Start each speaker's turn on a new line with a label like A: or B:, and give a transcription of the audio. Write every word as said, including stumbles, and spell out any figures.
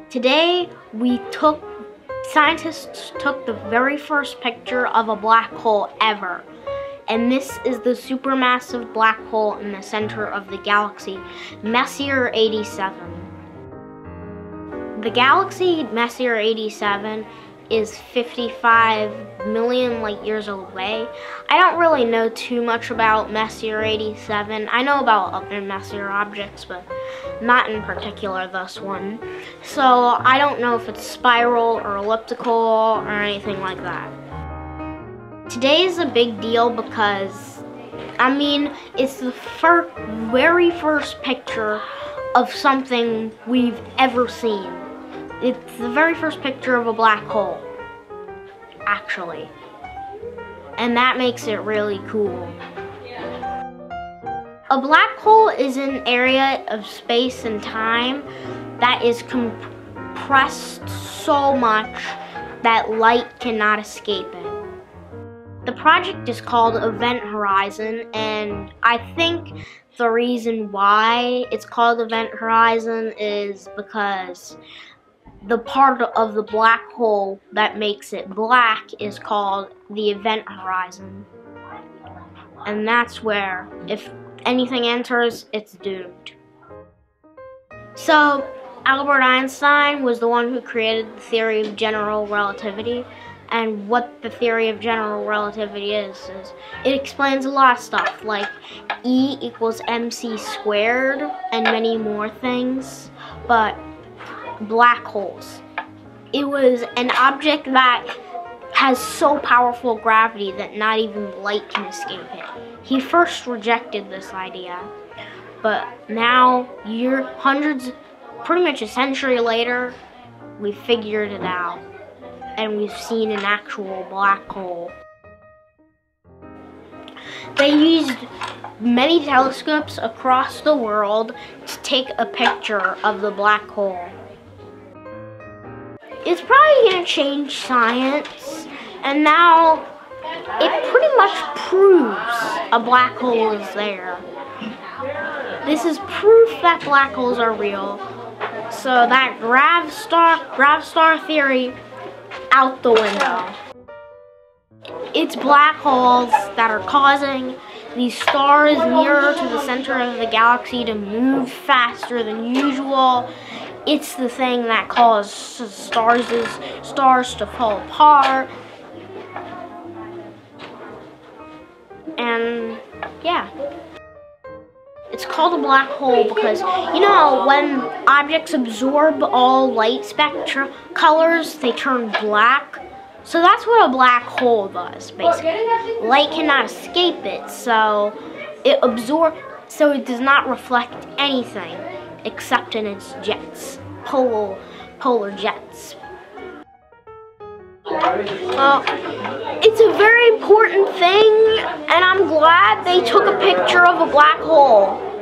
A: Today we took, scientists took the very first picture of a black hole ever. And this is the supermassive black hole in the center of the galaxy, Messier eighty-seven. The galaxy Messier eighty-seven is fifty-five million light years away. I don't really know too much about Messier eighty-seven. I know about other Messier objects, but not in particular this one. So I don't know if it's spiral or elliptical or anything like that. Today is a big deal because, I mean, it's the fir- very first picture of something we've ever seen. It's the very first picture of a black hole, actually. And that makes it really cool. A black hole is an area of space and time that is compressed so much that light cannot escape it. The project is called Event Horizon, and I think the reason why it's called Event Horizon is because the part of the black hole that makes it black is called the event horizon. And that's where, if anything enters, it's doomed. So, Albert Einstein was the one who created the theory of general relativity. And what the theory of general relativity is, is it explains a lot of stuff, like E equals mc squared and many more things. But black holes, it was an object that has so powerful gravity that not even light can escape it. He first rejected this idea, but now, year, hundreds, pretty much a century later, we figured it out. And we've seen an actual black hole. They used many telescopes across the world to take a picture of the black hole. It's probably going to change science, and now it pretty much proves a black hole is there. This is proof that black holes are real. So that grav star, grav star theory, out the window. It's black holes that are causing these stars nearer to the center of the galaxy to move faster than usual. It's the thing that causes stars, stars to fall apart. And yeah. It's called a black hole because, you know, when objects absorb all light spectra colors, they turn black. So that's what a black hole does, basically. Light cannot escape it, so it absorbs, so it does not reflect anything except in its jets, polar, polar jets. Well, it's a very important thing, and I'm glad they took a picture of a black hole.